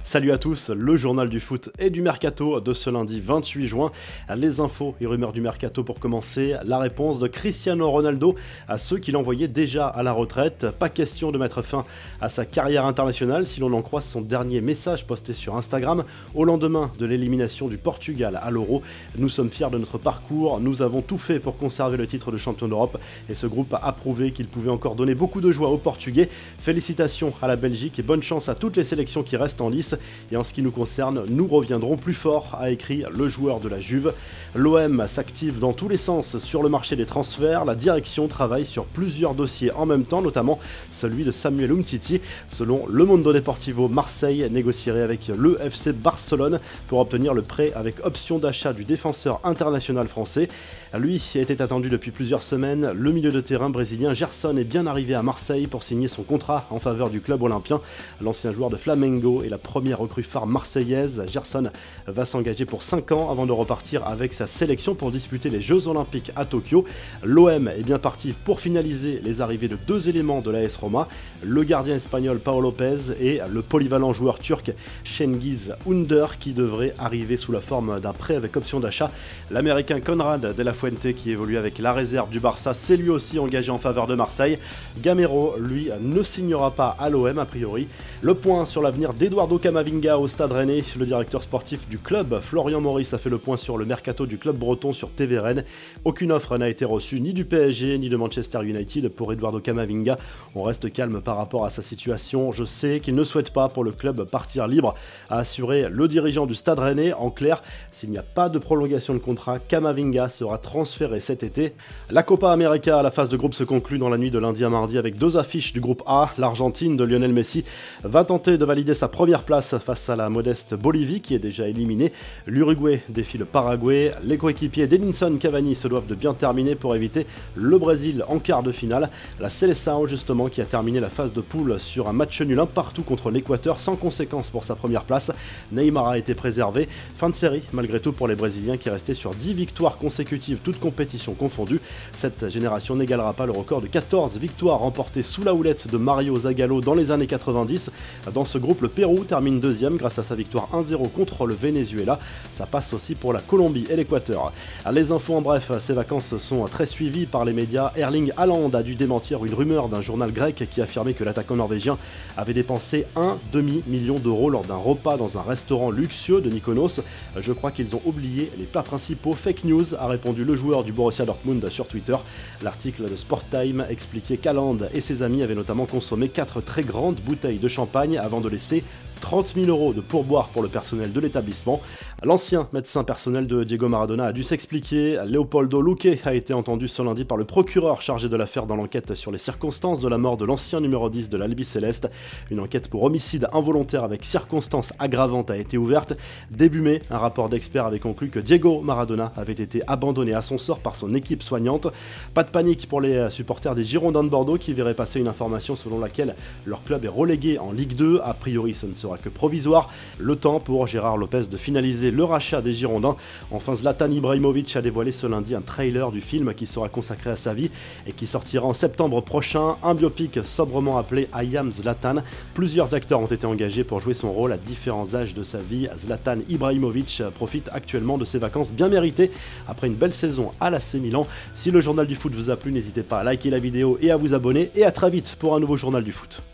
Salut à tous, le journal du foot et du mercato de ce lundi 28 juin. Les infos et rumeurs du mercato pour commencer. La réponse de Cristiano Ronaldo à ceux qui l'envoyaient déjà à la retraite. Pas question de mettre fin à sa carrière internationale si l'on en croit son dernier message posté sur Instagram au lendemain de l'élimination du Portugal à l'Euro. Nous sommes fiers de notre parcours, nous avons tout fait pour conserver le titre de champion d'Europe et ce groupe a prouvé qu'il pouvait encore donner beaucoup de joie aux Portugais. Félicitations à la Belgique et bonne chance à toutes les sélections qui restent en lice. Et en ce qui nous concerne, nous reviendrons plus fort, a écrit le joueur de la Juve. L'OM s'active dans tous les sens sur le marché des transferts. La direction travaille sur plusieurs dossiers en même temps, notamment celui de Samuel Umtiti. Selon Le Mundo Deportivo, Marseille négocierait avec le FC Barcelone pour obtenir le prêt avec option d'achat du défenseur international français. Lui était attendu depuis plusieurs semaines. Le milieu de terrain brésilien Gerson est bien arrivé à Marseille pour signer son contrat en faveur du club olympien. L'ancien joueur de Flamengo est la première recrue phare marseillaise. Gerson va s'engager pour 5 ans avant de repartir avec sa sélection pour disputer les Jeux Olympiques à Tokyo. L'OM est bien parti pour finaliser les arrivées de deux éléments de l'AS Roma, le gardien espagnol Pau Lopez et le polyvalent joueur turc Cengiz Ünder qui devrait arriver sous la forme d'un prêt avec option d'achat. L'américain Conrad de la Fuente qui évolue avec la réserve du Barça s'est lui aussi engagé en faveur de Marseille. Gamero, lui, ne signera pas à l'OM a priori. Le point sur l'avenir d'Eduardo Camavinga au Stade Rennais. Le directeur sportif du club, Florian Maurice, a fait le point sur le mercato du club breton sur TV Rennes. Aucune offre n'a été reçue ni du PSG ni de Manchester United pour Eduardo Camavinga. On reste calme par rapport à sa situation. Je sais qu'il ne souhaite pas pour le club partir libre, a assuré le dirigeant du Stade Rennais. En clair, s'il n'y a pas de prolongation de contrat, Camavinga sera transféré cet été. La Copa América, la phase de groupe se conclut dans la nuit de lundi à mardi avec deux affiches du groupe A. L'Argentine de Lionel Messi va tenter de valider sa première place face à la modeste Bolivie qui est déjà éliminée. L'Uruguay défie le Paraguay. Les coéquipiers d'Edinson Cavani se doivent de bien terminer pour éviter le Brésil en quart de finale. La Seleção justement qui a terminé la phase de poule sur un match nul un partout contre l'Équateur sans conséquence pour sa première place. Neymar a été préservé. Fin de série malgré tout pour les Brésiliens qui restaient sur 10 victoires consécutives toutes compétitions confondues. Cette génération n'égalera pas le record de 14 victoires remportées sous la houlette de Mario Zagallo dans les années 90. Dans ce groupe, le Pérou termine deuxième grâce à sa victoire 1-0 contre le Venezuela. Ça passe aussi pour la Colombie et l'Équateur. Les infos en bref, ces vacances sont très suivies par les médias. Erling Haaland a dû démentir une rumeur d'un journal grec qui affirmait que l'attaquant norvégien avait dépensé un demi-million d'euros lors d'un repas dans un restaurant luxueux de Mykonos. Je crois qu'ils ont oublié les plats principaux. Fake news, a répondu le joueur du Borussia Dortmund sur Twitter. L'article de Sporttime expliquait qu'Haaland et ses amis avaient notamment consommé 4 très grandes bouteilles de champagne avant de laisser 30 000 € de pourboire pour le personnel de l'établissement. L'ancien médecin personnel de Diego Maradona a dû s'expliquer. Leopoldo Luque a été entendu ce lundi par le procureur chargé de l'affaire dans l'enquête sur les circonstances de la mort de l'ancien numéro 10 de l'Albi Céleste. Une enquête pour homicide involontaire avec circonstances aggravantes a été ouverte. Début mai, un rapport d'experts avait conclu que Diego Maradona avait été abandonné à son sort par son équipe soignante. Pas de panique pour les supporters des Girondins de Bordeaux qui verraient passer une information selon laquelle leur club est relégué en Ligue 2. A priori, ce ne sera que provisoire. Le temps pour Gérard Lopez de finaliser le rachat des Girondins. Enfin, Zlatan Ibrahimovic a dévoilé ce lundi un trailer du film qui sera consacré à sa vie et qui sortira en septembre prochain. Un biopic sobrement appelé I Am Zlatan. Plusieurs acteurs ont été engagés pour jouer son rôle à différents âges de sa vie. Zlatan Ibrahimovic profite actuellement de ses vacances bien méritées après une belle saison à l'AC Milan. Si le journal du foot vous a plu, n'hésitez pas à liker la vidéo et à vous abonner. Et à très vite pour un nouveau journal du foot.